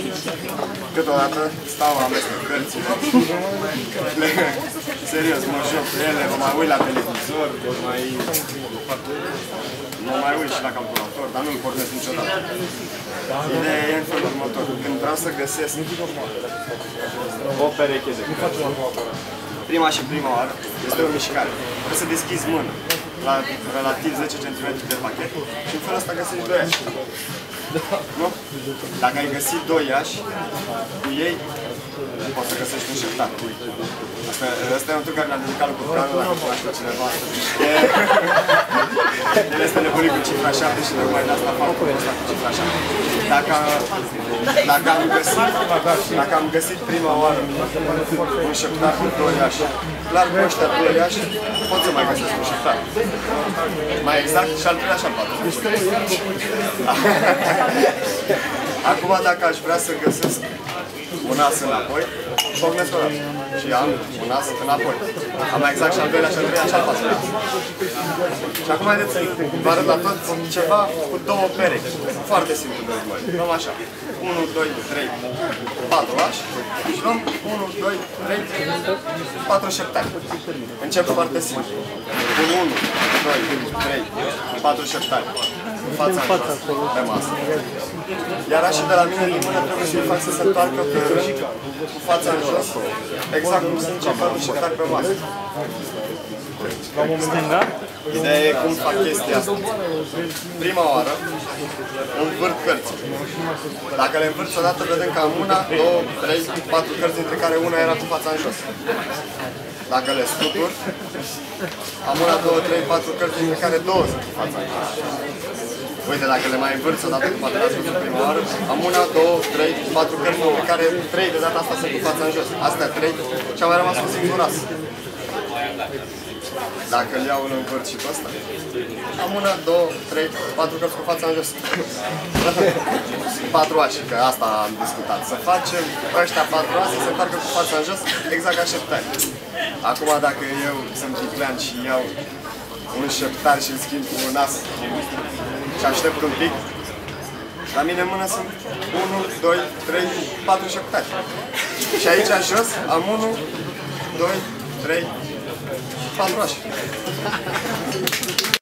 Câteodată stau, amestec cărțile. Serios, mă joc cu ele, mă mai uit la televizor, mă mai uit și la calculator, dar nu-l pornesc niciodată. Ideea e în felul următor. Când vreau să găsesc o pereche de cărți, prima și prima oară este o mișcare. Trebuie să deschizi mână la relativ 10 cm de pachet și în felul ăsta găsești 2 iași. Nu? Dacă ai găsit 2 iași, cu ei poți să găsești un șeptar. Asta e un truc care ne-a dedicat lui Curcanul, dacă cunoaște cineva. El este nebunit cu cifra 7 și tocmai de asta fac ăsta cu cifra 7. Dacă am găsit prima oară un șeptar cu 2 iași, clar cu ăștia 2 iași pot să mai găsesc un șeptar. Mai exact și al treilea și al patrulea. Acum dacă aș vrea să găsesc un as înapoi, pornesc o dată și am un as înapoi. Am mai exact și al doilea, și al treilea, și al patrulea. Și acum haideți să vă arăt la toți ceva cu 2 perechi. Foarte simplu de urmărit. Luăm așa. 1, 2, 3, 4 ași și luăm 1, 2, 3, 4 șeptari. Încep foarte simplu. 1, 2, 3, 4 șeptari. Cu fața în jos, pe masă. Iar așa de la mine din mână trebuie să-i fac să se întoarcă pe rând, cu fața în jos, exact cum sunt cei 4 șeptari pe masă. Stânga? Ideea e cum fac chestia asta. Prima oară învârt cărțile. Dacă le învârți odată, vedem că am 1, 2, 3, 4 cărți, dintre care una era cu fața în jos. Dacă le scutur, am 1, 2, 3, 4 cărți, dintre care 2 sunt cu fața în jos. Uite, dacă le mai învârți odată cu poate le-ați văzut prima oară, am 1, 2, 3, 4 cărți, dintre care 3 de data asta sunt cu fața în jos. Astea 3 și am mai rămas cu singur as. Dacă îl iau în învârt și pe ăsta, am 1, 2, 3, 4 cărți cu fața în jos. 4 ași, că asta am discutat. Să facem ăștia 4 ași să se întoarcă cu fața în jos, exact ca șeptari. Acum dacă eu sunt ticlean și iau un șeptar și îl schimb cu un as și aștept un pic, la mine în mână sunt 1, 2, 3, 4 șeptari. Și aici jos am 1, 2, 3, 4 ași.